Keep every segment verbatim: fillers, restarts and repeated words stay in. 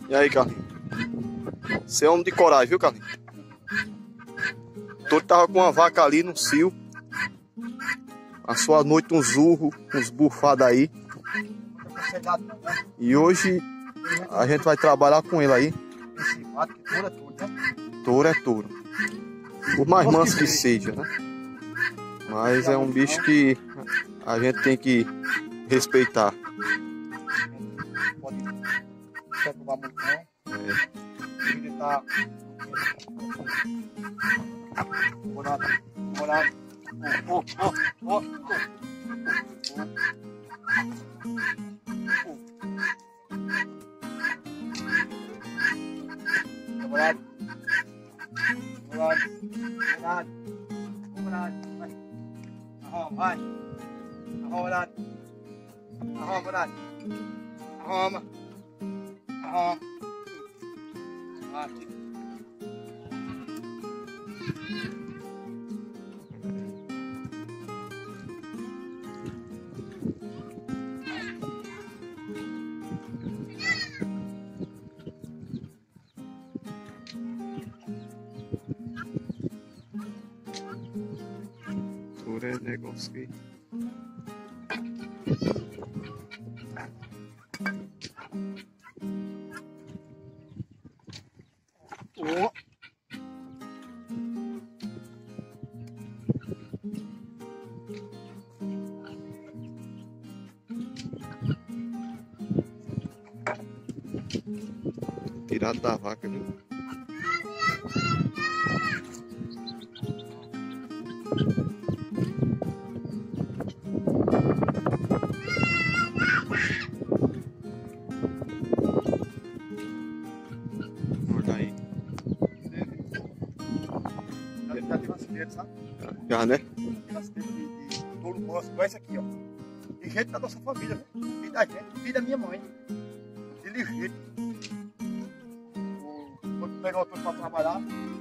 E aí, Carlinhos? Você é homem de coragem, viu, Carlinhos? Todo tava com uma vaca ali no cio. Passou a noite uns urros, uns bufados aí. E hoje a gente vai trabalhar com ele aí. Touro é touro. Por mais manso que seja, né? Mas é um bicho que a gente tem que respeitar. Pode tomar muito não. É. Ele tá morado, morado. Oh, oh, oh, oh. Morado. Morado. Morado. Morado. Vai. Arroma, vai. Arroma, morado. Arroma, morado. Arroma. Arroma. Vai. Touro é negócio que... Oh. Tirado da vaca, viu? Olha aí. Já tem acidente, sabe? Já, né? Tem acidente de, de touro manso, igual esse aqui, ó. De gente da nossa família, né? Filho da gente, filho da minha mãe. De ligeiro. Quando pegar o touro pra trabalhar,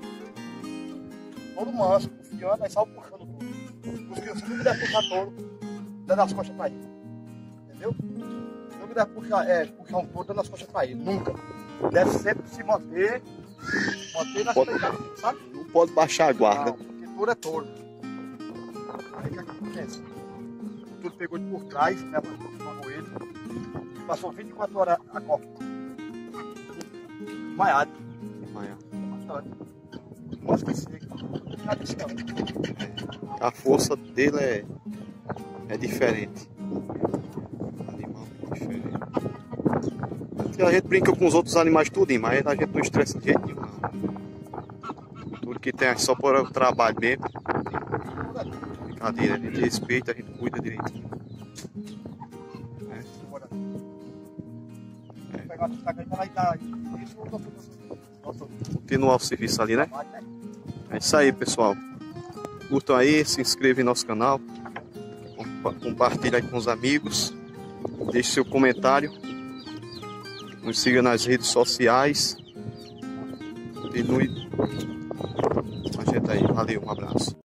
todo manso, confiando, aí saiu puxando o touro. Porque se não puder puxar touro, dando as costas pra ele. Entendeu? Se não puder puxar, é, puxar um touro, dando as costas pra ele. Nunca. Deve sempre se manter, manter na pegada, sabe? Não pode baixar a guarda. Não, porque touro é touro. Aí o que acontece? O touro pegou ele por trás, né, amarrou ele, passou vinte e quatro horas a copa. Desmaiado. Desmaiado. Nossa, que seco. A força dele é, é diferente. Animal é diferente. A gente brinca com os outros animais tudo, mas a gente não estressa de jeito nenhum, não. Tudo que tem é só por o trabalho mesmo. Brincadeira, a gente respeita, a gente cuida direitinho. É. Continuar o serviço ali, né? É isso aí, pessoal. Curtam aí, se inscrevam em nosso canal, compartilhem aí com os amigos, deixe seu comentário, nos siga nas redes sociais. Continue com a gente aí. Valeu, um abraço.